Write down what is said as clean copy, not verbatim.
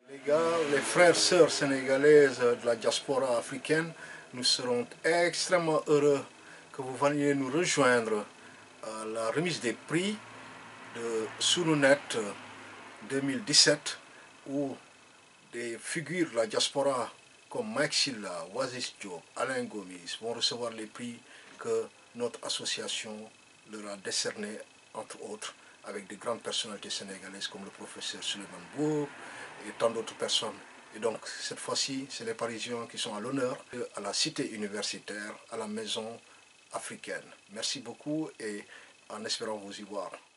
Les gars, les frères, sœurs sénégalaises de la diaspora africaine, nous serons extrêmement heureux que vous veniez nous rejoindre à la remise des prix de Sununet 2017 où des figures de la diaspora comme Mike Sylla, Oasis Diop, Alain Gomis vont recevoir les prix que notre association leur a décernés, entre autres, avec de grandes personnalités sénégalaises comme le professeur Souleymane Bourg et tant d'autres personnes. Et donc, cette fois-ci, c'est les Parisiens qui sont à l'honneur à la cité universitaire, à la maison africaine. Merci beaucoup et en espérant vous y voir.